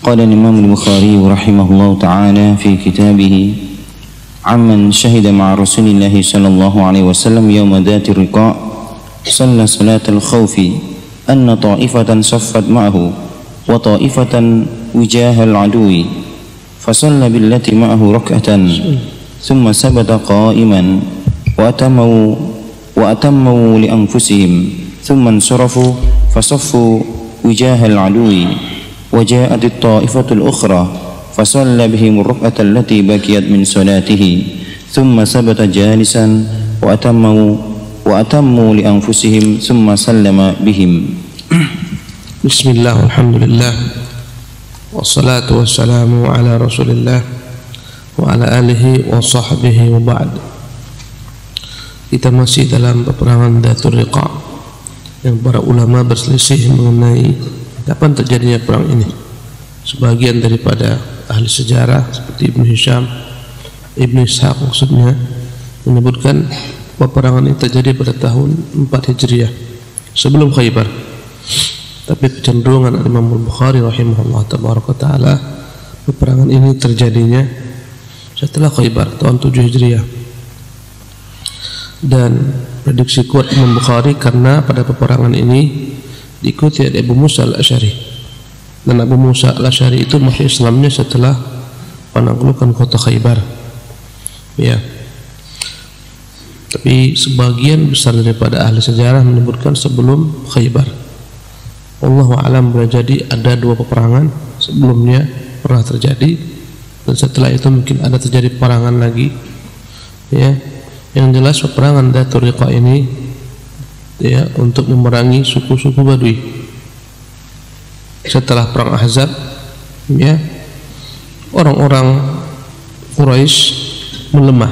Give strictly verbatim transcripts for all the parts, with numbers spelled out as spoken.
قال الإمام البخاري رحمه الله تعالى في كتابه عمن شهد مع رسول الله صلى الله عليه وسلم يوم ذات الرقاء صلى صلاة الخوف أن طائفة صفت معه وطائفة وجاه العدو فصلى بالتي معه ركعة ثم ثبت قائما وأتموا وأتموا لأنفسهم ثم انصرفوا فصفوا وجاه العدو وجاءت الطائفة الأخرى فصلى بهم الركعة التي بقيت من صلاته ثم ثبت جالسا وأتموا وأتموا لأنفسهم ثم سلم بهم. بسم الله والحمد لله والصلاة والسلام على رسول الله وعلى آله وصحبه وبعد. Kita masih dalam peperangan Dhatul Riqa yang para ulama berselisih mengenai kapan terjadinya perang ini. Sebagian daripada ahli sejarah seperti Ibnu Hisham, Ibnu Ishaq maksudnya menyebutkan peperangan ini terjadi pada tahun empat Hijriah sebelum Khaybar. Tapi kecenderungan Imam Al-Bukhari rahimahullah tabaraka taala peperangan ini terjadinya setelah Khaybar tahun tujuh Hijriah. Dan prediksi kuat Imam Bukhari karena pada peperangan ini diikuti oleh Abu Musa Al-Asy'ari. Dan Abu Musa Al-Asy'ari itu masuk Islamnya setelah penaklukan kota Khaybar. Ya. Tapi sebagian besar daripada ahli sejarah menyebutkan sebelum Khaybar. Wallahu a'lam, boleh jadi ada dua peperangan sebelumnya pernah terjadi dan setelah itu mungkin ada terjadi peperangan lagi. Ya. Yang jelas peperangan Dhatul Riqa ini ya untuk memerangi suku-suku Badui. Setelah perang Ahzab ya orang-orang Quraisy melemah.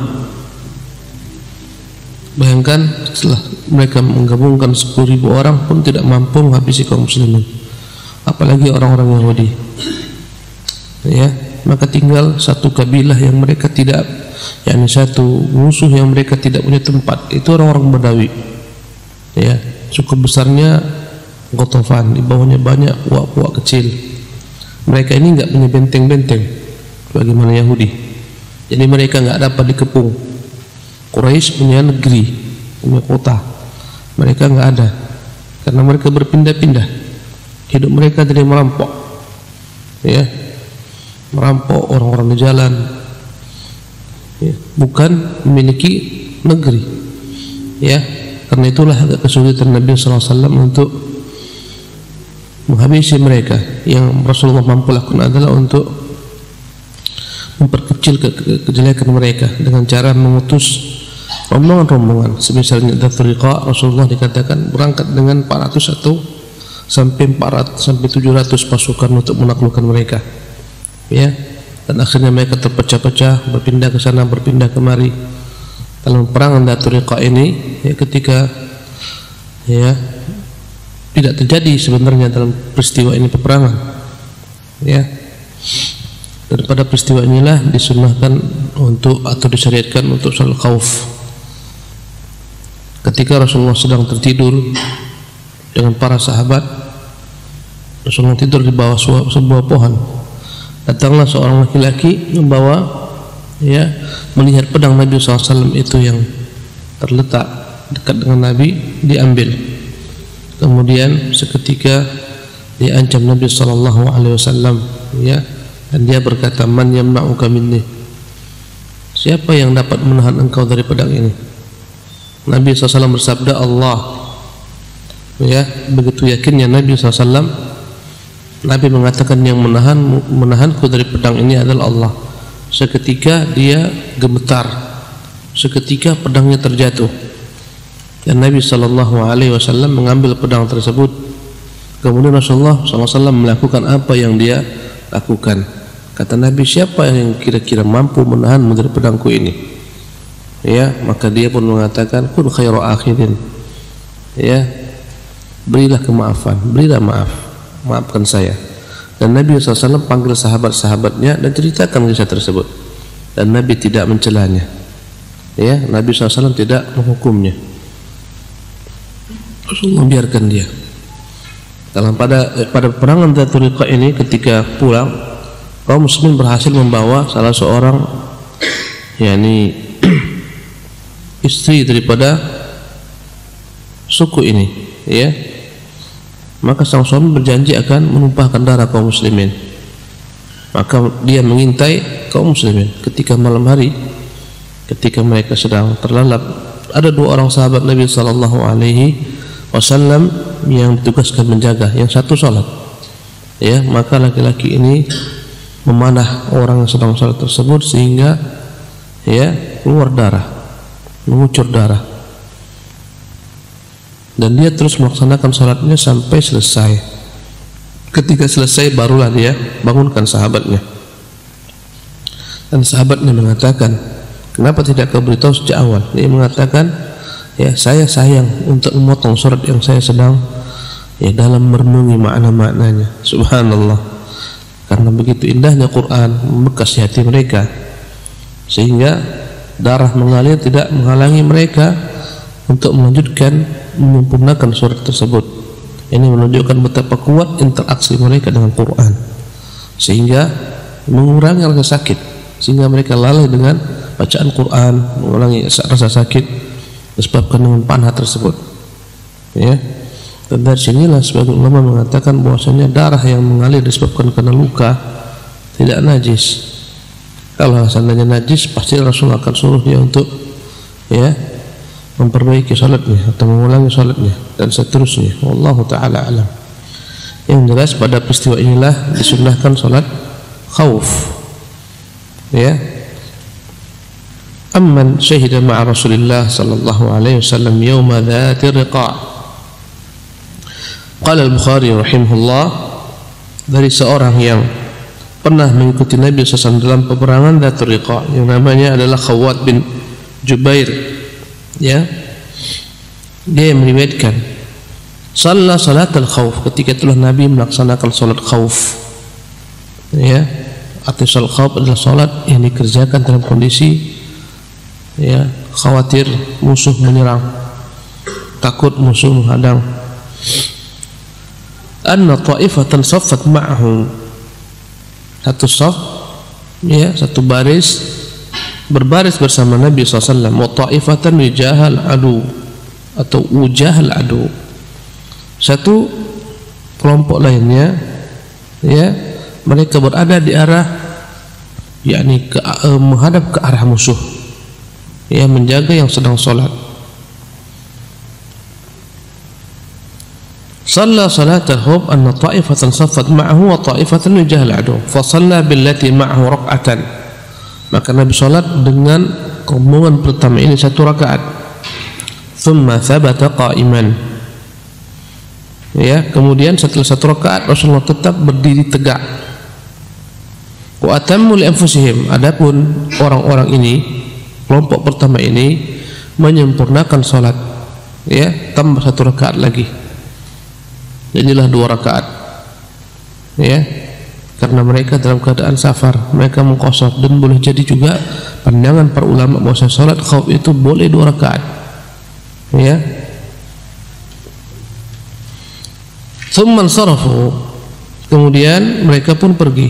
Bayangkan setelah mereka menggabungkan sepuluh ribu orang pun tidak mampu menghabisi kaum muslimin, apalagi orang-orang Yahudi. Ya, maka tinggal satu kabilah yang mereka tidak, yakni satu musuh yang mereka tidak punya tempat, itu orang-orang Badawi. Ya, suku besarnya Ghatafan, di bawahnya banyak puak-puak kecil. Mereka ini enggak punya benteng-benteng bagaimana Yahudi. Jadi mereka enggak dapat dikepung. Quraisy punya negeri, punya kota. Mereka enggak ada. Karena mereka berpindah-pindah. Hidup mereka dari merampok. Ya. Merampok orang-orang di jalan. Ya, bukan memiliki negeri. Ya, karena itulah agak kesulitan Nabi sallallahu alaihi wasallam untuk menghabisi mereka. Yang Rasulullah mampu lakukan adalah untuk memperkecil ke ke kejelekan mereka dengan cara mengutus rombongan-rombongan. Semisalnya Dhatul Riqa, Rasulullah dikatakan berangkat dengan empat ratus atau sampai empat ratus sampai tujuh ratus pasukan untuk menaklukkan mereka. Ya, dan akhirnya mereka terpecah-pecah, berpindah ke sana, berpindah kemari. Dalam perangan Dhatul Riqa ini, ya, ketika ya tidak terjadi sebenarnya dalam peristiwa ini peperangan, ya. Dan pada peristiwa inilah disunnahkan untuk atau disyariatkan untuk salat khauf. Ketika Rasulullah sedang tertidur dengan para sahabat, Rasulullah tidur di bawah sebuah pohon. Datanglah seorang laki-laki membawa, ya, melihat pedang Nabi sallallahu alaihi wasallam itu yang terletak dekat dengan Nabi, diambil. Kemudian seketika diancam Nabi sallallahu alaihi wasallam, ya, dan dia berkata, "Man yamna'uka minni?" Siapa yang dapat menahan engkau dari pedang ini? Nabi sallallahu alaihi wasallam bersabda, "Allah." Ya, begitu yakinnya Nabi sallallahu alaihi wasallam, Nabi mengatakan yang menahan menahanku dari pedang ini adalah Allah. Seketika dia gemetar, seketika pedangnya terjatuh, dan Nabi sallallahu alaihi wasallam mengambil pedang tersebut. Kemudian Rasulullah sallallahu alaihi wasallam melakukan apa yang dia lakukan. Kata Nabi, siapa yang kira-kira mampu menahanmu dari pedangku ini? Ya, maka dia pun mengatakan, kun khairu akhirin. Ya, berilah kemaafan, berilah maaf, maafkan saya. Dan Nabi sallallahu alaihi wasallam panggil sahabat-sahabatnya dan ceritakan kisah tersebut. Dan Nabi tidak mencelanya. Ya, Nabi sallallahu alaihi wasallam tidak menghukumnya. Rasulullah biarkan dia. dalam pada pada peperangan Dzatur Riqa ini, ketika pulang kaum muslimin berhasil membawa salah seorang yakni istri daripada suku ini, ya. Maka sang suami berjanji akan menumpahkan darah kaum muslimin. Maka dia mengintai kaum muslimin ketika malam hari, ketika mereka sedang terlelap. Ada dua orang sahabat Nabi sallallahu alaihi wasallam yang ditugaskan menjaga, yang satu salat. Ya, maka laki-laki ini memanah orang yang sedang salat tersebut sehingga ya keluar darah, mengucur darah. Dan dia terus melaksanakan salatnya sampai selesai. Ketika selesai barulah dia bangunkan sahabatnya. Dan sahabatnya mengatakan, kenapa tidak kau beritahu sejak awal? Dia mengatakan, ya saya sayang untuk memotong surat yang saya sedang ya dalam merenungi makna-maknanya. Subhanallah. Karena begitu indahnya Quran membekas di hati mereka, sehingga darah mengalir tidak menghalangi mereka untuk melanjutkan menyempurnakan surat tersebut. Ini menunjukkan betapa kuat interaksi mereka dengan Quran, sehingga mengurangi rasa sakit, sehingga mereka lalai dengan bacaan Quran, mengurangi rasa sakit disebabkan dengan panah tersebut. Ya, dan dari sinilah sebagian ulama mengatakan bahwasanya darah yang mengalir disebabkan karena luka tidak najis. Kalau seandainya najis, pasti Rasul akan suruh dia untuk ya memperbaiki salatnya atau mengulangi salatnya dan seterusnya. Wallahu taala alam. Yang jelas pada peristiwa inilah disunnahkan salat khauf. Ya. Amman syahida ma'a Rasulillah sallallahu alaihi wasallam yauma dzati riqa'. Qala al-Bukhari rahimahullah, dari seorang yang pernah mengikuti Nabi sallallahu alaihi wasallam dalam peperangan Dzatur Riqa' yang namanya adalah Khawwat bin Jubair. Ya, dia meriwayatkan shalla salatul khauf, ketika itulah Nabi melaksanakan salat khauf. Ya, arti salat khauf adalah salat yang dikerjakan dalam kondisi ya khawatir musuh menyerang, takut musuh menghadang. Anna ta'ifatan saffat ma'ahu, satu saf ya satu baris berbaris bersama Nabi sallallahu alaihi wasallam. Wa ta'ifatan wijahal adu atau ujahal adu, satu kelompok lainnya ya mereka berada di arah yakni ke, uh, menghadap ke arah musuh, ya menjaga yang sedang salat. Shalla salatal khawf anna ta'ifatan saffat ma'ahu wa ta'ifatan wijahal adu fa shalla billati ma'ahu rak'atan. Maka Nabi salat dengan rombongan pertama ini satu rakaat. Thumma thabata qa'iman. Ya, kemudian setelah satu rakaat Rasulullah tetap berdiri tegak. Wa atammu li anfusihim. Adapun orang-orang ini, kelompok pertama ini menyempurnakan salat. Ya, tambah satu rakaat lagi. Jadilah dua rakaat. Ya, karena mereka dalam keadaan safar, mereka mengqashar, dan boleh jadi juga pandangan para ulama bahwa salat khauf itu boleh dua rakaat. Ya. Tsumman sarafu, kemudian mereka pun pergi.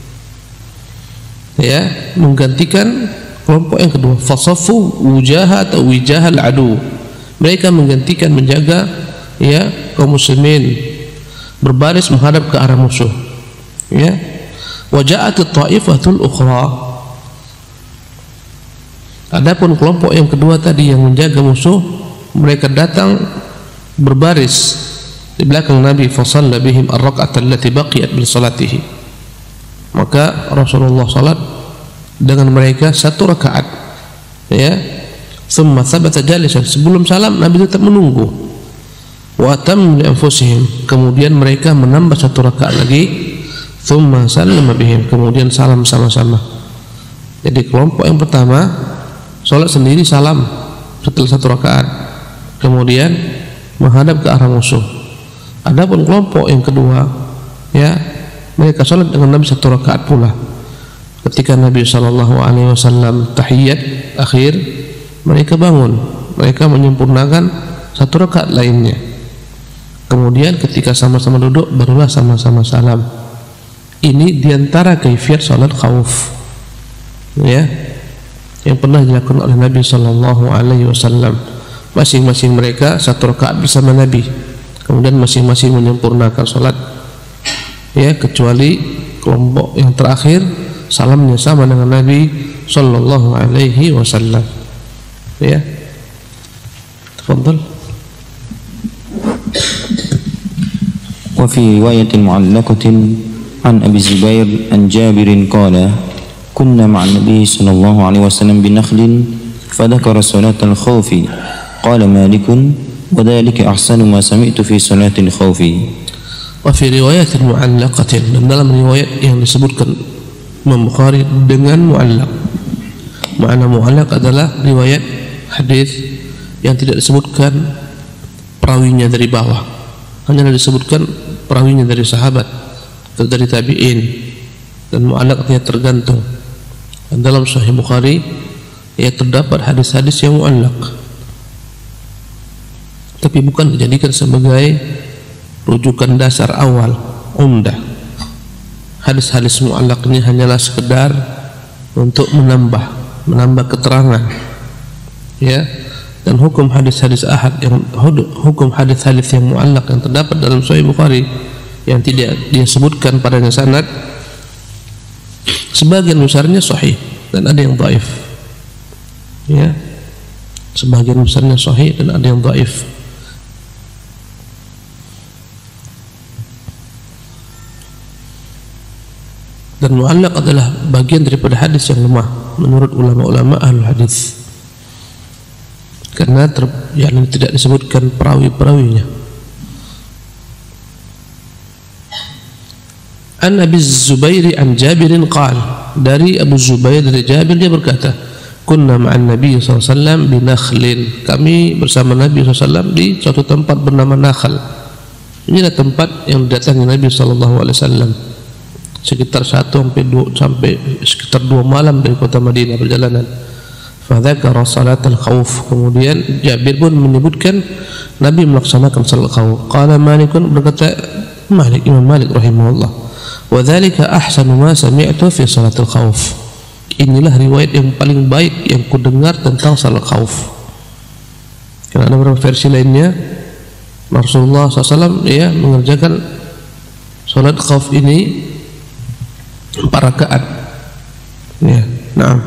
Ya, menggantikan kelompok yang kedua. Fasaffu wujaha atau wijahal adu. Mereka menggantikan menjaga ya kaum muslimin berbaris menghadap ke arah musuh. Ya, waja'at at-ta'ifatul ukhra. Adapun kelompok yang kedua tadi yang menjaga musuh, mereka datang berbaris di belakang Nabi, fa shalla bihim ar-rak'at allati baqiyat min salatihi. Maka Rasulullah salat dengan mereka satu rakaat. Ya, thumma thabata jalisan, sebelum salam Nabi tetap menunggu. Wa tam li anfusihim, kemudian mereka menambah satu rakaat lagi. Thumma sallama bihim, kemudian salam sama-sama. Jadi kelompok yang pertama salat sendiri salam setelah satu rakaat, kemudian menghadap ke arah musuh. Adapun kelompok yang kedua, ya mereka salat dengan Nabi satu rakaat pula. Ketika Nabi sallallahu alaihi wasallam tahiyat akhir, mereka bangun, mereka menyempurnakan satu rakaat lainnya. kemudian ketika sama-sama duduk barulah sama-sama salam. Ini diantara kaifiat salat khauf, ya, yang pernah dilakukan oleh Nabi Sallallahu Alaihi Wasallam. Masing-masing mereka satu rakaat bersama Nabi, kemudian masing-masing menyempurnakan salat, ya, kecuali kelompok yang terakhir salamnya sama dengan Nabi Sallallahu Alaihi Wasallam. Ya, tafadhal. Wa fi riwayatin mu'allaqatin an Abi Zubair an Jabir qala kunna ma'an Nabi sallallahu alaihi wasallam bi nakhlin fadhakara salatal khawfi qala Malikun wa dhalika ahsanu ma sami'tu fi salatil khawfi. Wa fi riwayatin mu'allaqatin, dan dalam riwayat yang disebutkan Imam Bukhari dengan mu'allaq. Makna mu'allaq adalah riwayat hadis yang tidak disebutkan perawinya dari bawah, hanya disebutkan perawinya dari sahabat atau dari tabi'in, dan mu'allaq artinya tergantung. Dan dalam Sahih Bukhari ya terdapat hadis-hadis yang mu'allaq, tapi bukan dijadikan sebagai rujukan dasar awal umdah. Hadis-hadis mu'allaq ini hanyalah sekedar untuk menambah menambah keterangan, ya. Dan hukum hadis-hadis ahad yang hukum hadis-hadis yang mu'allaq yang terdapat dalam Sahih Bukhari yang tidak dia sebutkan padanya sanad, sebagian besarnya sahih dan ada yang dhaif, ya, sebagian besarnya sahih dan ada yang dhaif. Dan mu'allaq adalah bagian daripada hadis yang lemah menurut ulama-ulama ahlul hadis, karena ter, yang tidak disebutkan perawi-perawinya. An Abi Zubair an Jabirin qal, dari Abu Zubair dari Jabir dia berkata, kunna ma'an Nabi sallallahu alaihi wasallam bi nakhlin, kami bersama Nabi sallallahu alaihi wasallam di suatu tempat bernama Nakhl. Inilah tempat yang didatangi Nabi sallallahu alaihi wasallam sekitar satu sampai dua sampai sekitar dua malam dari kota Madinah perjalanan. Fadzakara salatal khauf, kemudian Jabir pun menyebutkan Nabi melaksanakan salat khauf. Qala Malikun, berkata Malik, Imam Malik rahimahullah, wa dzalika ahsanu ma sami'tu fi salatil khauf, inilah riwayat yang paling baik yang kudengar tentang salat khauf. Karena ada beberapa versi lainnya Rasulullah sallallahu alaihi wasallam ya mengerjakan salat khauf ini empat rakaat. Ya, na'am.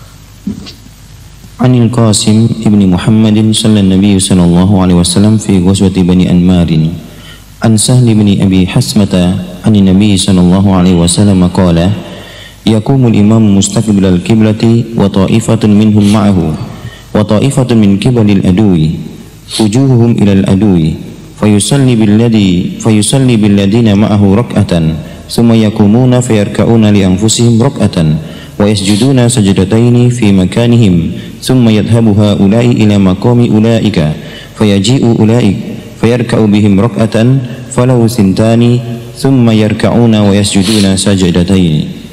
Anil Qasim ibni Muhammadin sallallahu Nabi sallallahu alaihi wasallam fi ghazwati Bani Anmar an Sahl ibn Abi Hasmata an Nabi sallallahu alaihi wasallam qala yaqumu al-imam mustaqbil al-qiblati wa ta'ifatun minhum ma'ahu wa ta'ifatun min qibali al-adwi wujuhuhum ila al-adwi fayusalli billadhi fayusalli billadina ma'ahu rak'atan ثم يقومون فيركعون لأنفسهم ركعة ويسجدون سجدتين في مكانهم ثم يذهب هؤلاء إلى مقام أولئك فيجيء أولئك فيركع بهم ركعة فله ثنتان ثم يركعون ويسجدون سجدتين.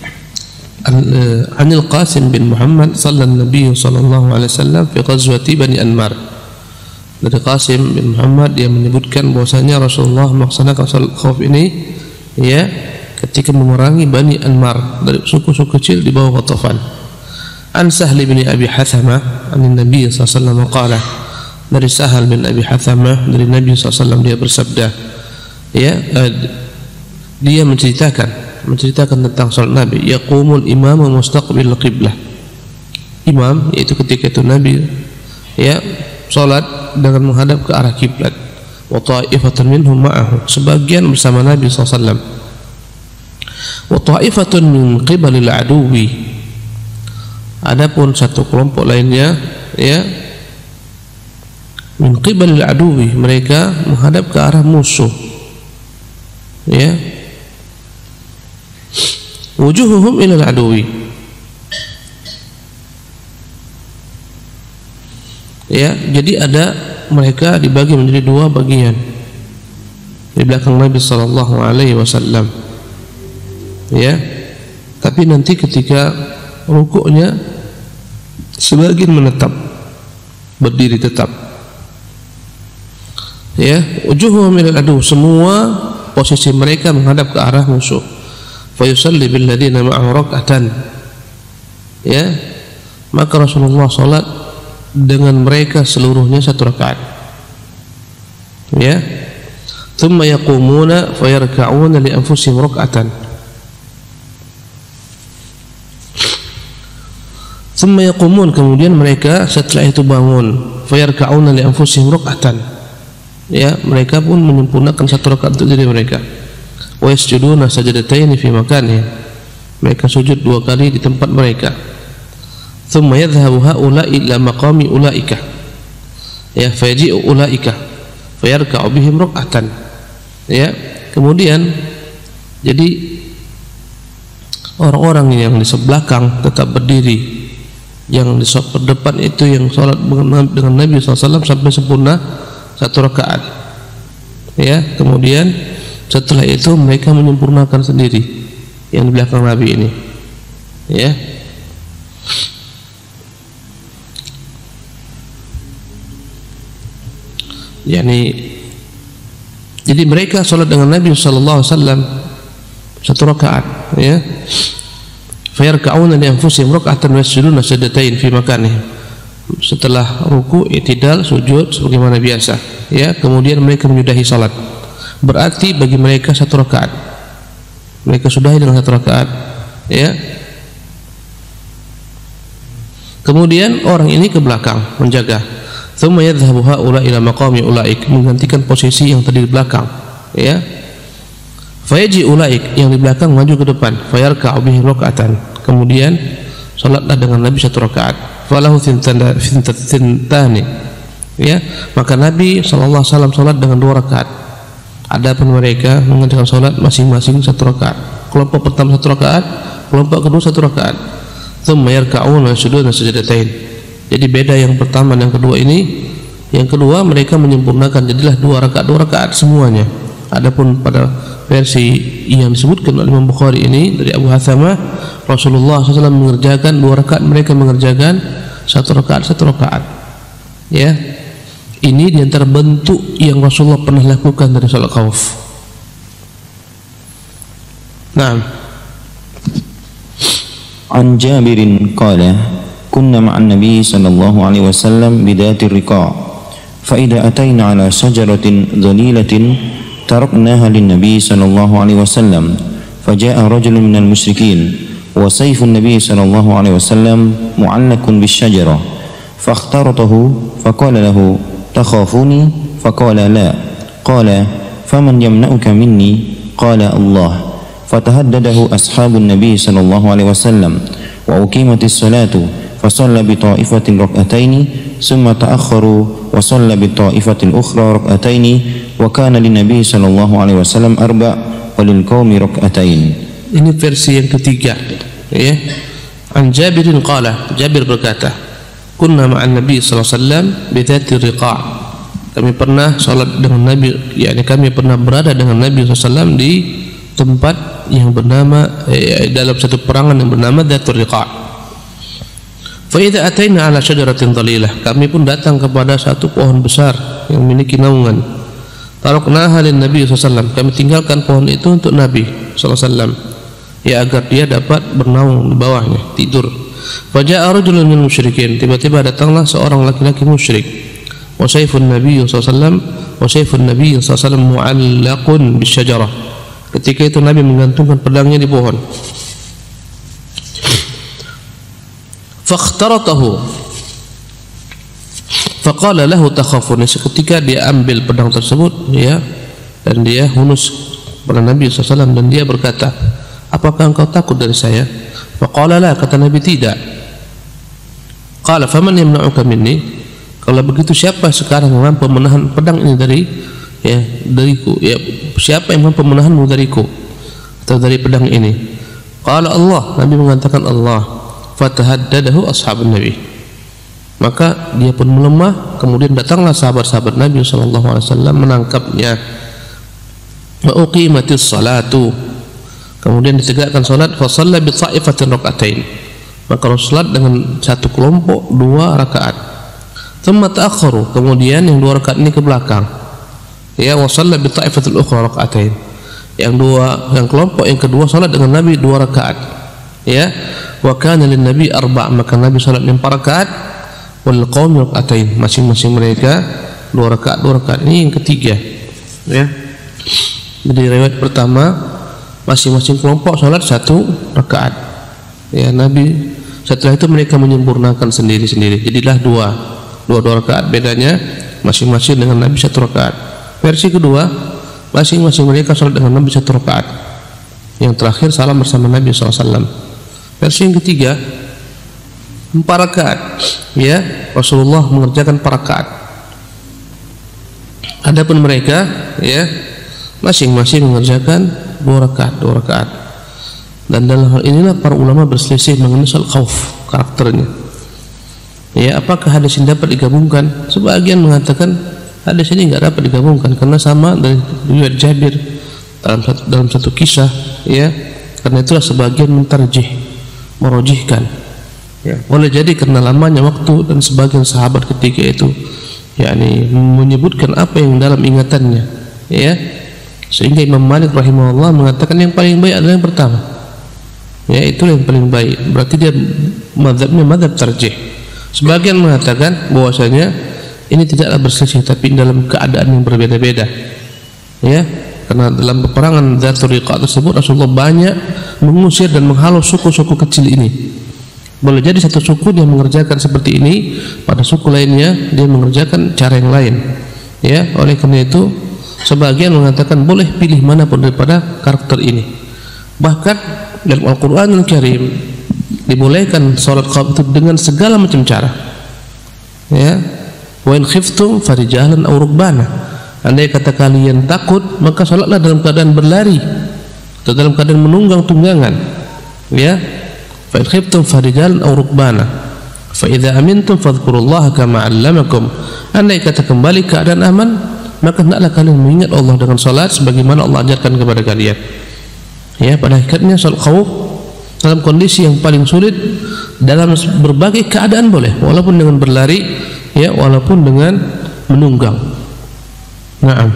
عن القاسم بن محمد صلى النبي صلى الله عليه وسلم في غزوة بني أنمار. Dari Qasim bin Muhammad yang menyebutkan bahwasanya Rasulullah melaksanakan salat khauf ini ya ketika memerangi Bani Anmar, dari suku-suku kecil di bawah Ghatafan. An Sahl bin Abi Hathamah an Nabi sallallahu alaihi wasallam qala, dari Sahal bin Abi Hathamah dari Nabi sallallahu alaihi wasallam dia bersabda, ya uh, dia menceritakan menceritakan tentang salat Nabi, yaqumul imamu mustaqbil qiblah, imam yaitu ketika itu Nabi ya salat dengan menghadap ke arah kiblat, wa ta'ifatun minhum ma'ahu, sebagian bersama Nabi sallallahu alaihi wasallam, wa ta'ifatun min qibalil aduwi, adapun satu kelompok lainnya ya min qibalil aduwi, mereka menghadap ke arah musuh, ya wujuhuhum ilal aduwi, ya jadi ada mereka dibagi menjadi dua bagian di belakang Nabi sallallahu alaihi wasallam, ya. Tapi nanti ketika rukuknya sebagian menetap berdiri tetap, ya, wujuhuhum ilal adu, semua posisi mereka menghadap ke arah musuh. Fa yusalli bil ladzina ma'ahu rak'atan, ya, maka Rasulullah salat dengan mereka seluruhnya satu rakaat, ya. Thumma yaqumuna fa yarka'una li anfusihim rak'atan. Thumma yaqumun, kemudian mereka setelah itu bangun, fa yarka'una li anfusihim rak'atan, ya, mereka pun menyempurnakan satu rakaat untuk diri mereka. Wa yasjuduna sajdatayn fi makanihi, mereka sujud dua kali di tempat mereka. Thumma yadhhabu haula'i ila maqami ulaika, ya, fayaji'u ulaika fayarka'u bihim rak'atan, ya. Kemudian jadi orang-orang yang di sebelakang tetap berdiri, yang di depan itu yang sholat dengan Nabi shallallahu alaihi wasallam sampai sempurna satu rakaat, ya. Kemudian setelah itu mereka menyempurnakan sendiri yang di belakang Nabi ini, ya. Yani, jadi mereka sholat dengan Nabi shallallahu alaihi wasallam satu rakaat, ya. Fayarka'una li anfusihim rak'atan wa yasjuduna sajdatain fi makanihim. Setelah ruku, i'tidal, sujud sebagaimana biasa, ya. Kemudian mereka menyudahi salat. Berarti bagi mereka satu rakaat. Mereka sudahi dengan satu rakaat, ya. Kemudian orang ini ke belakang menjaga. Tsumma yadhhabu haula ila maqami ulaik, menggantikan posisi yang tadi di belakang, ya. Fayaji ulaik, yang di belakang maju ke depan, fayarka'u bihi raka'atan, kemudian salatlah dengan Nabi satu rakaat. Falahu thintani, ya, maka Nabi sallallahu alaihi wasallam salat dengan dua rakaat. Adapun mereka mengerjakan salat masing-masing satu rakaat. Kelompok pertama satu rakaat, kelompok kedua satu rakaat. Tsumma yarka'una wa yasjuduna sajdatain. Jadi beda yang pertama dan yang kedua ini. Yang kedua mereka menyempurnakan, jadilah dua rakaat dua rakaat semuanya. Adapun pada versi yang disebutkan oleh Imam Bukhari ini dari Abu Hathamah, Rasulullah shallallahu alaihi wasallam mengerjakan dua rakaat, mereka mengerjakan satu rakaat satu rakaat, ya. Ini diantara bentuk yang Rasulullah pernah lakukan dari salat khauf. Naam. An Jabirin qala kunna ma'an Nabi sallallahu alaihi wasallam bidati riqa' fa idza atayna ala shajaratin dhalilatin taraknaha lin-nabi sallallahu alaihi wasallam faja'a rajulun minal musyrikin wa sayfun nabi sallallahu alaihi wasallam mu'allaqun bisyajara fakhtaratahu faqala lahu takhafuni faqala la qala faman yamna'uka minni qala Allah fatahaddadahu ashabun nabi sallallahu alaihi wasallam wa uqimatis salatu fasalla bi ta'ifatin rak'ataini summa ta'akhkharu wa shalla bi ta'ifatin ukhra rak'ataini wa kana lin nabi sallallahu alaihi wasallam arba' wa lil qaumi rak'atain. Ini versi yang ketiga, ya. An Jabirin qala, Jabir berkata, kunna ma'an nabi sallallahu alaihi wasallam bi dzati riqa'. Kami pernah salat dengan Nabi, yakni kami pernah berada dengan Nabi sallallahu alaihi wasallam di tempat yang bernama, eh, dalam satu perangan yang bernama Dzatur Riqa'. Fa idza ataina ala syajaratin dhalilah, kami pun datang kepada satu pohon besar yang memiliki naungan. Taraknaha lin Nabi sallallahu alaihi wasallam, kami tinggalkan pohon itu untuk Nabi sallallahu alaihi wasallam, ya, agar dia dapat bernaung di bawahnya, tidur. Faja'a rajulun minal musyrikin, tiba-tiba datanglah seorang laki-laki musyrik. Wa sayfun Nabi sallallahu alaihi wasallam, wa sayfun Nabi sallallahu alaihi wasallam mu'allaqun bisyajarah. Ketika itu Nabi menggantungkan pedangnya di pohon. Fakhtaratahu faqala lahu takhafuni, seketika dia ambil pedang tersebut, ya, dan dia hunus pada Nabi sallallahu alaihi wasallam, dan dia berkata, apakah engkau takut dari saya? Faqala la, kata Nabi, tidak. Qala faman yamna'uka minni, kalau begitu siapa sekarang yang mampu menahan pedang ini dari, ya, dariku, ya, siapa yang mampu menahanmu dariku atau dari pedang ini? Qala Allah, Nabi mengatakan Allah. Fatahaddadahu ashabun Nabi, maka dia pun melemah. Kemudian datanglah sahabat-sahabat Nabi sallallahu alaihi wasallam menangkapnya. Wa uqimatis salatu, kemudian ditegakkan salat. Fa shalla bi ta'ifatin rak'atain, maka Rasulullah dengan satu kelompok dua rakaat. Tsumma ta'akhkharu, kemudian yang dua rakaat ini ke belakang. Ya, wa shalla bi ta'ifatil ukhra raka'atain. Yang dua, yang kelompok yang kedua salat dengan Nabi dua rakaat. Ya, wa kana lin nabi arba', maka Nabi salat empat rakaat, wal qaum raka'atain, masing-masing mereka dua rakaat dua rakaat. Ini yang ketiga. Ya. Jadi riwayat pertama masing-masing kelompok salat satu rakaat. Ya, Nabi setelah itu mereka menyempurnakan sendiri-sendiri. Jadilah dua, dua dua rakaat, bedanya masing-masing dengan Nabi satu rakaat. Versi kedua, masing-masing mereka salat dengan Nabi satu rakaat. Yang terakhir salam bersama Nabi shallallahu alaihi wasallam. Versi yang ketiga, empat rakaat. Ya, Rasulullah mengerjakan empat rakaat. Adapun mereka, ya, masing-masing mengerjakan dua rakaat, dua rakaat. Dan dalam hal inilah para ulama berselisih mengenai salat khauf karakternya. Ya, apakah hadis ini dapat digabungkan? Sebagian mengatakan hadis ini enggak dapat digabungkan karena sama dari riwayat Jabir dalam satu, dalam satu kisah, ya. Karena itulah sebagian mentarjih, merojihkan. Ya, boleh jadi karena lamanya waktu dan sebagian sahabat ketika itu yakni menyebutkan apa yang dalam ingatannya, ya. Sehingga Imam Malik rahimahullah mengatakan yang paling baik adalah yang pertama. Ya, itu yang paling baik. Berarti dia mazhabnya mazhab tarjih. Sebagian mengatakan bahwasanya ini tidaklah berselisih tapi dalam keadaan yang berbeda-beda. Ya, karena dalam peperangan Dzatur Riqa tersebut Rasulullah banyak mengusir dan menghalau suku-suku kecil ini. Boleh jadi satu suku dia mengerjakan seperti ini, pada suku lainnya dia mengerjakan cara yang lain. Ya, oleh karena itu sebagian mengatakan boleh pilih manapun daripada karakter ini. Bahkan dalam Al-Quranul Karim dibolehkan salat khauf itu dengan segala macam cara. Ya, wa in khiftum farijalan aw rukbana. Andai kata kalian takut, maka salatlah dalam keadaan berlari atau dalam keadaan menunggang tunggangan. Ya, fa in khiftum farijalan aw rukbana. Fa idza amintum fadhkurullaha kama 'allamakum. Andai kata kembali keadaan aman, maka hendaklah kalian mengingat Allah dengan salat sebagaimana Allah ajarkan kepada kalian. Ya, pada hakikatnya salat khauf dalam kondisi yang paling sulit, dalam berbagai keadaan boleh, walaupun dengan berlari, ya, walaupun dengan menunggang. Naam.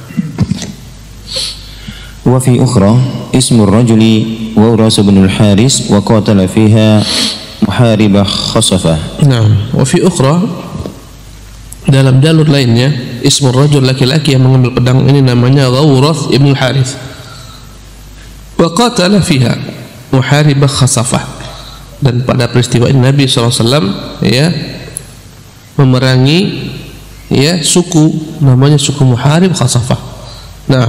Wa fi ukhra ismu ar-rajuli Wawras bin al-Haris wa qatala fiha muharibah khasafah. Naam. Wa fi ukhra, dalam jalur lainnya, ismu ar-rajul, laki-laki yang mengambil pedang ini namanya Wawras bin al-Haris. Wa qatala fiha muharibah khasafah, dan pada peristiwa ini Nabi shallallahu alaihi wasallam, ya, memerangi, ya, suku namanya suku Muharib Khasafah. Nah,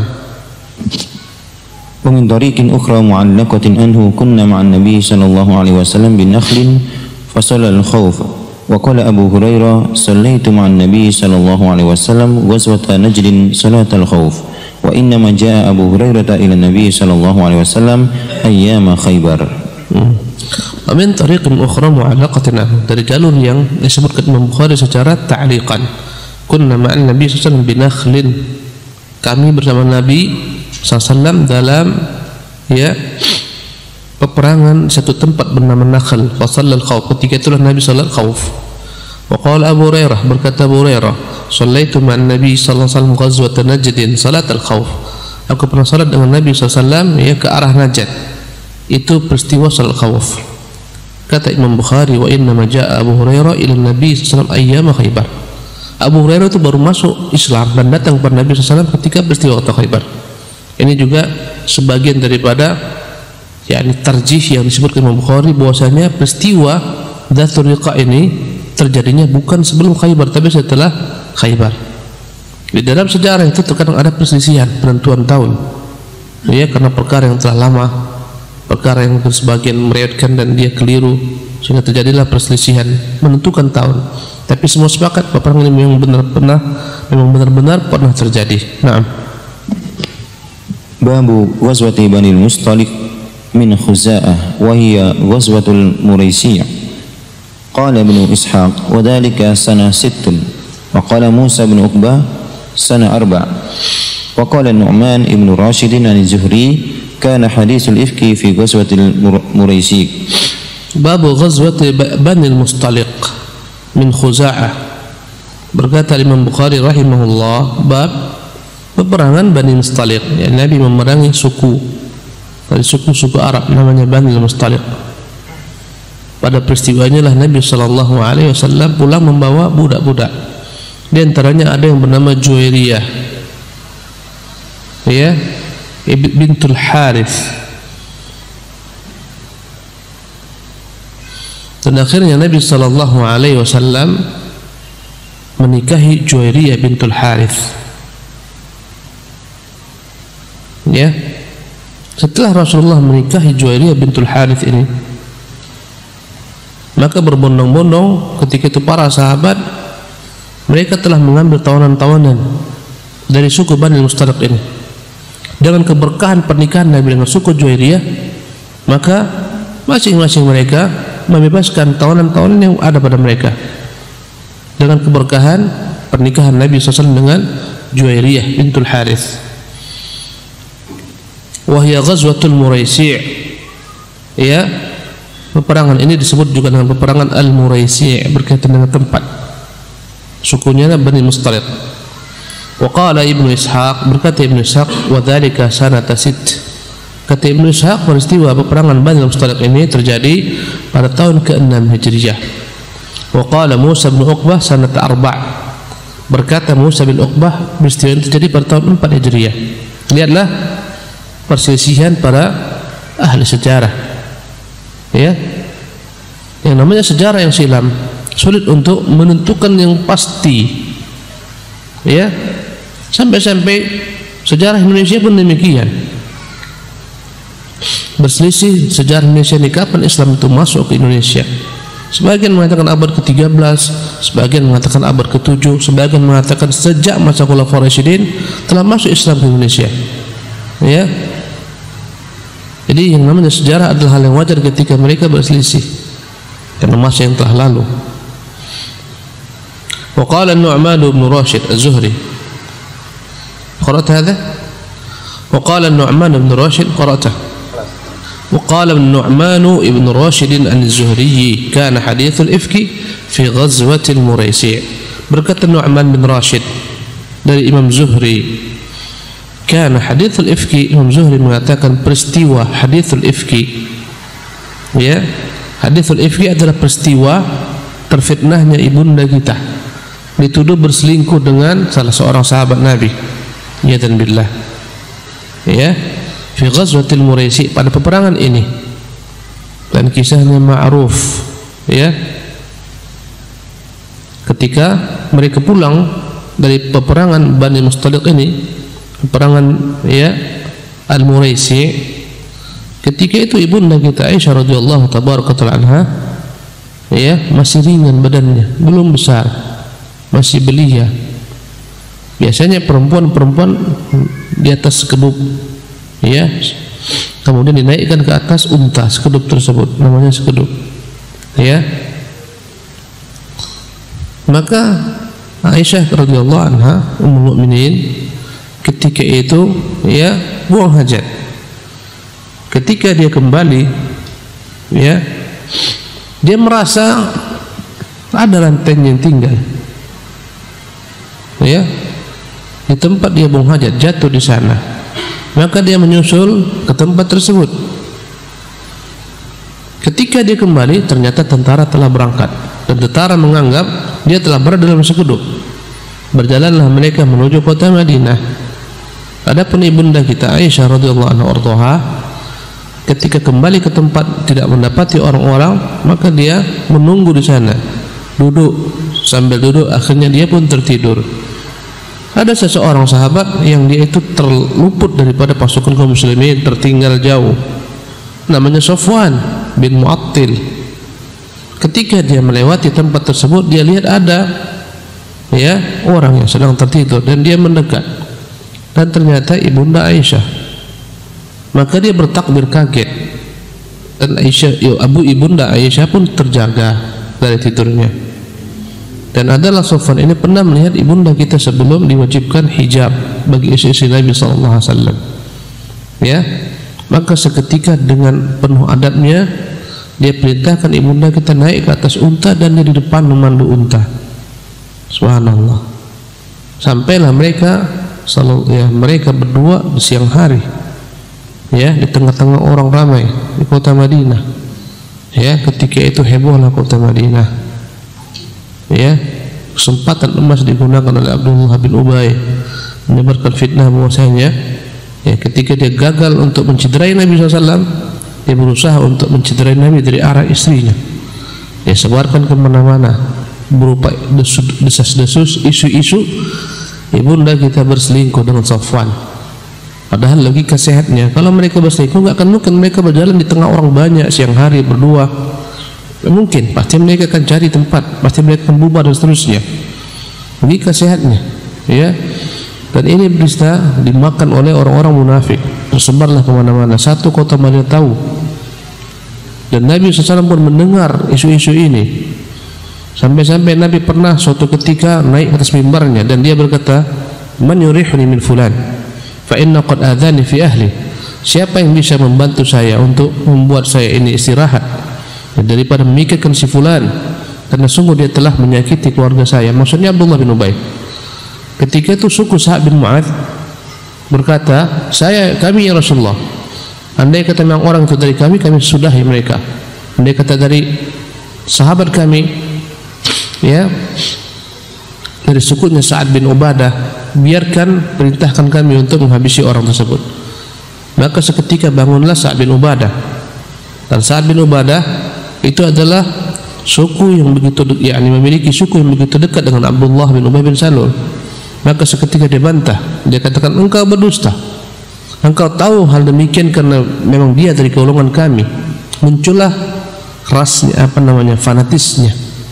wa min tariqin ukhra mu'allaqatin anhu kunna ma'an nabi sallallahu alaihi wasallam bin nakhlin fa sallal khawf wa qala Abu Hurairah sallaitu ma'an nabi sallallahu alaihi wasallam ghazwata najdin salatal khawf wa inna ma jaa Abu Hurairah ila nabi sallallahu alaihi wasallam ayyama Khaybar. Wa min tariqin ukhra mu'allaqatin anhu, dari jalur yang disebutkan Imam Bukhari secara ta'liqan, kunna ma'an nabi sallallahu alaihi wasallam bin nakhlin, kami bersama Nabi sallallahu alaihi wasallam dalam, ya, peperangan satu tempat bernama Nakhl. Fa shallal khawf, ketika itulah Nabi salat khauf. Wa qala Abu Hurairah, berkata Abu Hurairah, shallaitu ma'an nabi sallallahu alaihi wasallam ghazwat najdin salatal khawf, aku pernah salat dengan Nabi sallallahu alaihi wasallam, ya, ke arah Najd. Itu peristiwa salat khauf. Kata Imam Bukhari, wa inna ma jaa Abu Hurairah ila Nabi sallallahu alaihi wasallam ayyama Khaybar. Abu Hurairah itu baru masuk Islam dan datang kepada Nabi sallallahu alaihi wasallam ketika peristiwa Khaybar. Ini juga sebagian daripada, yakni tarjih yang disebutkan Imam Bukhari, bahwasanya peristiwa Dzatur Riqa ini terjadinya bukan sebelum Khaybar tapi setelah Khaybar. Di dalam sejarah itu terkadang ada perselisihan penentuan tahun, ya, karena perkara yang telah lama, perkara yang sebagian meriwayatkan dan dia keliru, sehingga terjadilah perselisihan menentukan tahun. Tapi semua sepakat peperangan ini memang benar-benar memang benar-benar pernah terjadi. Naam. Babu ghazwati Bani al-Mustaliq min Khuza'ah wa hiya ghazwatul Muraisiyah. Qala Ibnu Ishaq wa dhalika sana sittun wa qala Musa bin Uqbah sana arba' wa qala Nu'man ibn Rashid an az-Zuhri kana hadithul ifki fi ghazwatil Muraisiyah. Babu ghazwati Bani al-Mustaliq min Khuza'ah. Berkata Imam Bukhari rahimahullah, bab peperangan Bani Mustaliq. Ya, Nabi memerangi suku dari suku-suku Arab namanya Bani Mustaliq. Pada peristiwanya lah Nabi Shallallahu Alaihi Wasallam pulang membawa budak-budak. Di antaranya ada yang bernama Juwairiyah, ya, bintul Harith. Dan akhirnya Nabi Shallallahu Alaihi Wasallam menikahi Juwairiyah bintul Harith. Ya, setelah Rasulullah menikahi Juwairiyah bintul Harith ini, maka berbondong-bondong ketika itu para sahabat, mereka telah mengambil tawanan-tawanan dari suku Bani Mustaliq ini. Dengan keberkahan pernikahan Nabi dengan suku Juwairiyah, maka masing-masing mereka membebaskan tawanan-tawanan yang ada pada mereka. Dengan keberkahan pernikahan Nabi shallallahu alaihi wasallam dengan Juwairiyah bintul Harith. Wahya Ghazwatul Muraisi'. Ya, peperangan ini disebut juga dengan peperangan Al-Muraisi', berkaitan dengan tempat. Sukunya Bani Mustaliq. Wa qala Ibnu Ishaq, berkata Ibnu Ishaq, wa dzalika sanata sitt. Kata Ibnu Ishaq, peristiwa peperangan Bani Mustaliq ini terjadi pada tahun keenam Hijriah. Wa qala Musa bin Uqbah sanata arba'. Berkata Musa bin Uqbah, peristiwa ini terjadi pada tahun empat Hijriah. Lihatlah perselisihan para ahli sejarah. Ya, yang namanya sejarah yang silam sulit untuk menentukan yang pasti. Ya, sampai-sampai sejarah Indonesia pun demikian. Berselisih sejarah Indonesia ini, kapan Islam itu masuk ke Indonesia. Sebagian mengatakan abad ke tiga belas, sebagian mengatakan abad ke tujuh, sebagian mengatakan sejak masa Khulafaur Rasyidin telah masuk Islam ke Indonesia. Ya, jadi yang namanya sejarah adalah hal yang wajar ketika mereka berselisih karena masa yang telah lalu. Wa qala Nu'man bin Rashid Az-Zuhri. Qara'ta hadha? Wa qala Nu'man bin Rashid qara'ta. Wa qala Nu'man bin Rashid Az-Zuhri kana hadithul ifki fi ghazwatil Muraisi'. Berkata Nu'man bin Rashid dari Imam Zuhri, karena hadithul ifki, Imam Zuhri mengatakan peristiwa hadithul ifki, ya, hadithul ifki adalah peristiwa terfitnahnya ibunda kita, dituduh berselingkuh dengan salah seorang sahabat Nabi, ya dan billah, ya, fi ghazwatil Muraisi', pada peperangan ini, dan kisahnya ma'ruf, ya, ketika mereka pulang dari peperangan Bani Mustaliq ini, peperangan, ya, Al-Muraisi', ketika itu ibunda kita Aisyah radhiyallahu tabaraka ta'ala anha, ya, masih ringan badannya, belum besar, masih belia. Biasanya perempuan-perempuan di atas sekedup, ya, kemudian dinaikkan ke atas unta sekedup tersebut, namanya sekedup, ya. Maka Aisyah radhiyallahu anha ummul mukminin ketika itu, ya, buang hajat. Ketika dia kembali, ya, dia merasa ada rantai yang tinggal, ya, di tempat dia buang hajat, jatuh di sana. Maka dia menyusul ke tempat tersebut. Ketika dia kembali, ternyata tentara telah berangkat, dan tentara menganggap dia telah berada dalam sekedup. Berjalanlah mereka menuju kota Madinah. Adapun ibunda kita Aisyah radhiyallahu anha, ketika kembali ke tempat tidak mendapati orang-orang, maka dia menunggu di sana, duduk, sambil duduk akhirnya dia pun tertidur. Ada seseorang sahabat yang dia itu terluput daripada pasukan kaum muslimin, tertinggal jauh, namanya Safwan bin Mu'attil. Ketika dia melewati tempat tersebut, dia lihat ada, ya, orang yang sedang tertidur, dan dia mendekat, dan ternyata ibunda Aisyah. Maka dia bertakbir kaget, dan Aisyah, ya, abu ibunda Aisyah pun terjaga dari tidurnya. Dan adalah Safwan ini pernah melihat ibunda kita sebelum diwajibkan hijab bagi istri-istri Nabi sallallahu alaihi wasallam, ya. Maka seketika dengan penuh adabnya dia perintahkan ibunda kita naik ke atas unta, dan dia di depan memandu unta. Subhanallah. Sampailah mereka ya, mereka berdua di siang hari, ya, di tengah-tengah orang ramai di kota Madinah. Ya, ketika itu hebohlah kota Madinah. Ya, kesempatan emas digunakan oleh Abdullah bin Ubay menyebarkan fitnah bahwasanya, ya, ketika dia gagal untuk menciderai Nabi shallallahu alaihi wasallam, dia berusaha untuk menciderai Nabi dari arah istrinya. Dia sebarkan kemana-mana berupa desas-desus, isu-isu, ibunda kita berselingkuh dengan Safwan. Padahal logika sehatnya, kalau mereka berselingkuh nggak akan mungkin mereka berjalan di tengah orang banyak siang hari berdua. Nggak mungkin, pasti mereka akan cari tempat, pasti mereka akan bubar dan seterusnya. Logika sehatnya, ya. Dan ini berita dimakan oleh orang-orang munafik, tersebarlah kemana-mana. Satu kota Madinah tahu, dan Nabi shallallahu alaihi wasallam pun mendengar isu-isu ini. Sampai-sampai Nabi pernah suatu ketika naik atas mimbarnya dan dia berkata, "Man yurihuni min fulan, fa inna qad adhani fi ahli." Siapa yang bisa membantu saya untuk membuat saya ini istirahat daripada memikirkan si fulan, karena sungguh dia telah menyakiti keluarga saya. Maksudnya Abdullah bin Ubay. Ketika itu suku Sa'ad bin Mu'adz berkata, "Saya kami ya Rasulullah, andai kata memang orang itu dari kami, kami sudahi mereka. Andai kata dari sahabat kami, ya, dari sukunya Sa'ad bin Ubadah, biarkan perintahkan kami untuk menghabisi orang tersebut." Maka seketika bangunlah Sa'ad bin Ubadah. Dan Sa'ad bin Ubadah itu adalah suku yang begitu, yakni memiliki suku yang begitu dekat dengan Abdullah bin Ubay bin Salul. Maka seketika dia bantah, dia katakan, "Engkau berdusta, engkau tahu hal demikian karena memang dia dari golongan kami." Muncullah rasnya, apa namanya, fanatisnya.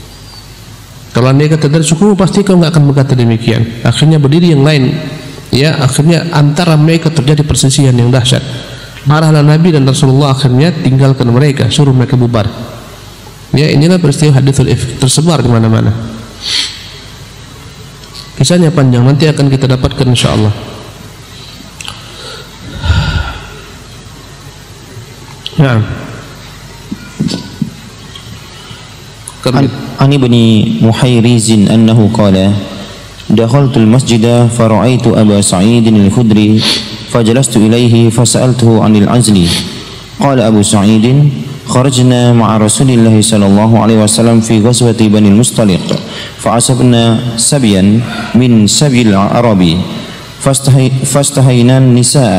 Kalau anda kata dari suku, pasti kau nggak akan berkata demikian. Akhirnya berdiri yang lain, ya, akhirnya antara mereka terjadi perselisihan yang dahsyat. Marahlah Nabi dan Rasulullah akhirnya tinggalkan mereka, suruh mereka bubar. Ya, inilah peristiwa haditsul ifk tersebar di mana-mana. Kisahnya panjang, nanti akan kita dapatkan insyaallah. Ya. عن ابن محيريز أنه قال: دخلت المسجد فرأيت أبا سعيد الخدري فجلست إليه فسألته عن العزل. قال أبو سعيد: خرجنا مع رسول الله صلى الله عليه وسلم في غزوة بني المصطلق فعصبنا سبيا من سبي العرب فاستحيينا النساء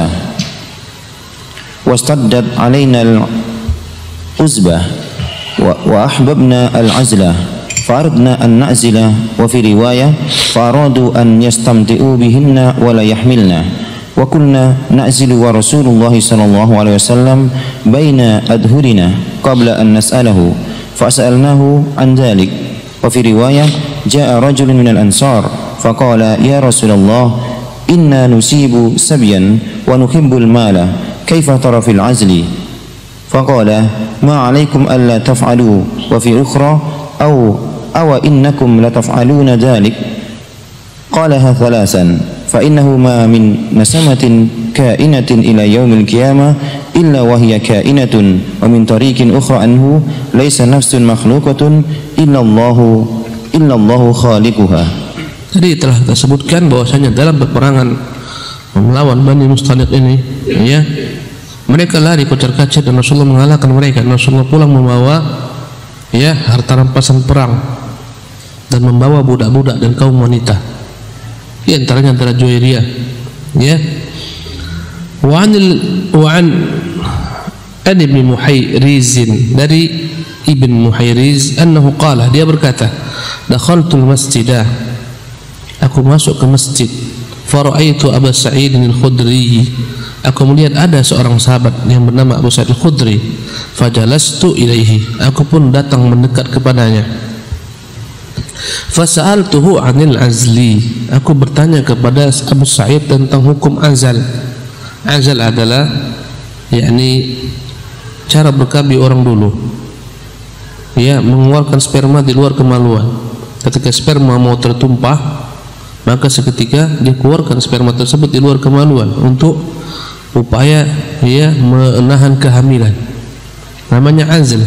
واستدت علينا العزبة وأحببنا العزلة فأردنا أن نعزل. وفي رواية فأرادوا أن يستمتعوا بهن ولا يحملنا وكنا نعزل ورسول الله صلى الله عليه وسلم بين أظهرنا قبل أن نسأله فسألناه عن ذلك. وفي رواية جاء رجل من الأنصار فقال: يا رسول الله إنا نسيب سبيا ونحب المال كيف ترى في العزل؟ فقال: ما عليكم ألا تفعلوا. وفي أخرى: أو أو إنكم لتفعلون ذلك. قالها ثلاثا فإنه ما من نسمة كائنة إلى يوم القيامة إلا وهي كائنة ومن طريق أخرى أنه ليس نفس مخلوقة إلا الله إلا الله خالقها. Tadi telah kita sebutkan bahwasanya dalam peperangan melawan Bani Mustaliq ini, ya, mereka lari kocar-kacir dan Rasulullah mengalahkan mereka. Rasulullah pulang membawa, ya, harta rampasan perang dan membawa budak-budak dan kaum wanita. Di antaranya antara Juwairiyah, ya. Wa an wa an Ibn Muhayriz, dari Ibn Muhayriz, annahu qala, dia berkata, dakhaltul masjidah, aku masuk ke masjid, fara'aitu Abu Sa'id al-Khudri, aku melihat ada seorang sahabat yang bernama Abu Sa'id al-Khudri, fajalastu ilaihi, aku pun datang mendekat kepadanya. Fasa'altuhu 'anil azli, aku bertanya kepada Abu Sa'id tentang hukum azal. Azal adalah, yakni, cara berkabi orang dulu, ya, mengeluarkan sperma di luar kemaluan. Ketika sperma mau tertumpah, maka seketika dia keluarkan sperma tersebut di luar kemaluan untuk upaya, ya, menahan kehamilan. Namanya azal.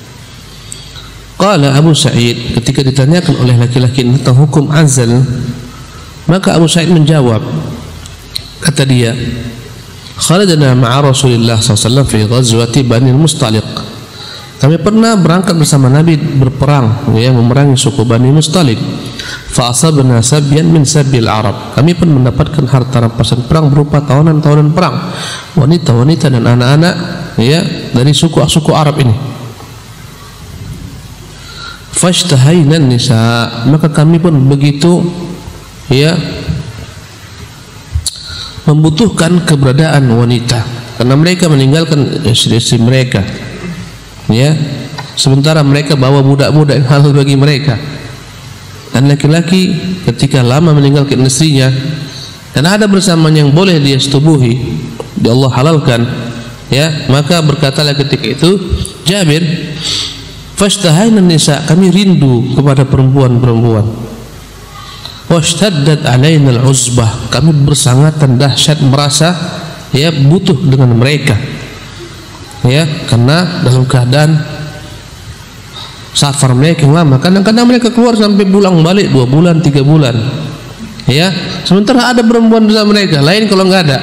Qala Abu Sa'id, ketika ditanyakan oleh laki-laki tentang hukum azal, maka Abu Sa'id menjawab, Kata dia, kharajna ma'a Rasulillah sallallahu alaihi wasallam fi ghazwati Bani Mustaliq. Kami pernah berangkat bersama Nabi berperang, ya, memerangi suku Bani Mustaliq. Fa asabna sabyan min sabil Arab. Kami pun mendapatkan harta rampasan perang berupa tawanan-tawanan perang, wanita-wanita dan anak-anak, ya, dari suku-suku Arab ini. Fashtahayna nisa, maka kami pun begitu, ya, membutuhkan keberadaan wanita karena mereka meninggalkan istri-istri mereka, ya, sementara mereka bawa budak-budak yang halal bagi mereka. Dan laki-laki ketika lama meninggalkan istrinya dan ada bersamanya yang boleh dia setubuhi, dia Allah halalkan, ya, maka berkatalah ketika itu Jabir, fashtahayna nisa, kami rindu kepada perempuan-perempuan. Washtaddat alaina al-uzbah, kami bersangatan dahsyat merasa, ya, butuh dengan mereka, ya, karena dalam keadaan safar mereka yang lama. Kadang-kadang mereka keluar sampai pulang balik dua bulan, tiga bulan, ya, sementara ada perempuan bersama mereka. Lain kalau nggak ada,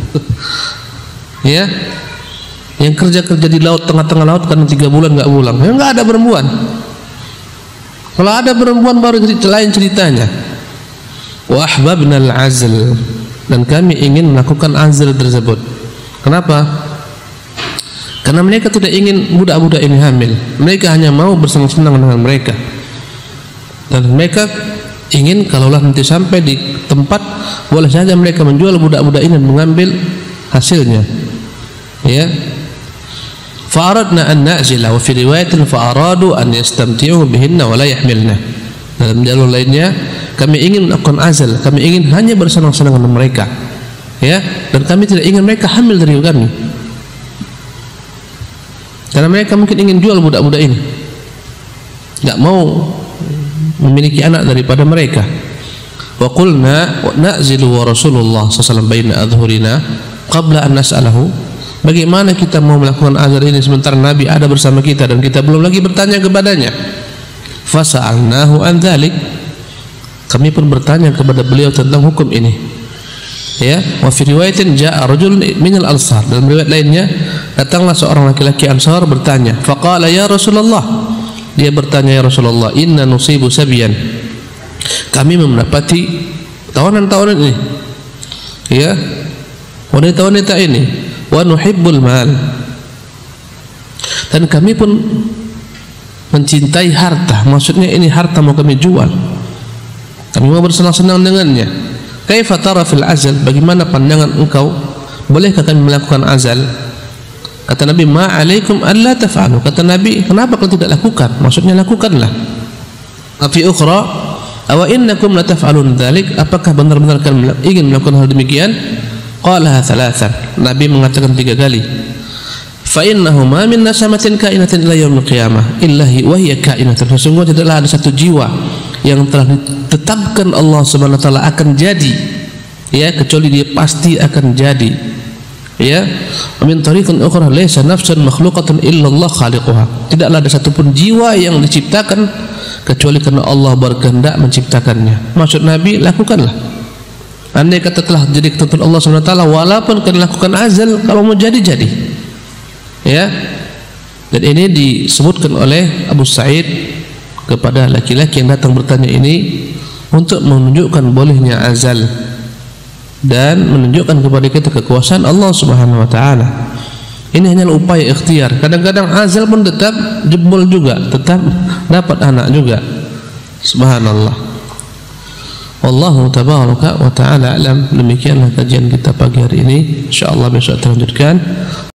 ya, yang kerja-kerja di laut, tengah-tengah laut karena tiga bulan nggak pulang, ya, nggak ada perempuan. Kalau ada perempuan baru lain ceritanya. Wa ahbabna al-azl, dan kami ingin melakukan azl tersebut. Kenapa? Karena mereka tidak ingin budak-budak ini hamil. Mereka hanya mau bersenang-senang dengan mereka. Dan mereka ingin kalaulah nanti sampai di tempat, boleh saja mereka menjual budak-budak ini dan mengambil hasilnya, ya. Fa'aradna an na'zila, wa fi riwayatin fa'aradu an yastamti'u bihinna wa la yahmilna. Dalam jalur lainnya, kami ingin melakukan azal, kami ingin hanya bersenang-senang dengan mereka, ya, dan kami tidak ingin mereka hamil dari kami, karena mereka mungkin ingin jual budak-budak ini, tidak mau memiliki anak daripada mereka. Wa qulna wa na'zilu wa Rasulullah sallallahu alaihi wasallam baina adhurina qabla an nas'alahu. Bagaimana kita mau melakukan azal ini sementara Nabi ada bersama kita dan kita belum lagi bertanya kepadanya? Fasa'alnahu an dzalik, kami pun bertanya kepada beliau tentang hukum ini, ya. Wa fi riwayatin ja'a rajulun minal ansar, dalam riwayat lainnya datanglah seorang laki-laki Ansar bertanya, faqala ya Rasulullah, dia bertanya, ya Rasulullah, inna nusibu sabiyan, kami mendapati tawanan-tawanan ini, ya, wanita-wanita ini, wa nuhibbul mal, dan kami pun mencintai harta, maksudnya ini harta mau kami jual, kami mau bersenang-senang dengannya. Kaifa tara fil azal, bagaimana pandangan engkau, bolehkah kami melakukan azal? Kata Nabi, ma alaikum alla taf'alu, kata Nabi, kenapa kau tidak lakukan, maksudnya lakukanlah. Fi ukhra, aw innakum la taf'alun dzalik, apakah benar-benar kalian ingin melakukan hal demikian? Qala thalathan, Nabi mengatakan tiga kali. Fa innahu ma min nasamatin kainatin ila yaumil qiyamah illa wa hiya kainatun, sesungguhnya tidaklah ada satu jiwa yang telah ditetapkan Allah Subhanahu wa taala akan jadi, ya, kecuali dia pasti akan jadi, ya. Min tariqin ukhra laysa nafsun makhluqatun illa Allah khaliquha, tidaklah ada satupun jiwa yang diciptakan kecuali karena Allah berkehendak menciptakannya. Maksud Nabi, lakukanlah. Andai kata telah jadi ketentuan Allah Subhanahu wa taala, walaupun kalian lakukan azal, kalau mau jadi jadi, ya. Dan ini disebutkan oleh Abu Sa'id kepada laki-laki yang datang bertanya ini untuk menunjukkan bolehnya azal dan menunjukkan kepada kita kekuasaan Allah Subhanahu wa taala. Ini hanyalah upaya ikhtiar. Kadang-kadang azal pun tetap jebol juga, tetap dapat anak juga. Subhanallah. Wallahu tabaraka wa taala alam. Demikianlah kajian kita pagi hari ini. Insyaallah besok kita lanjutkan.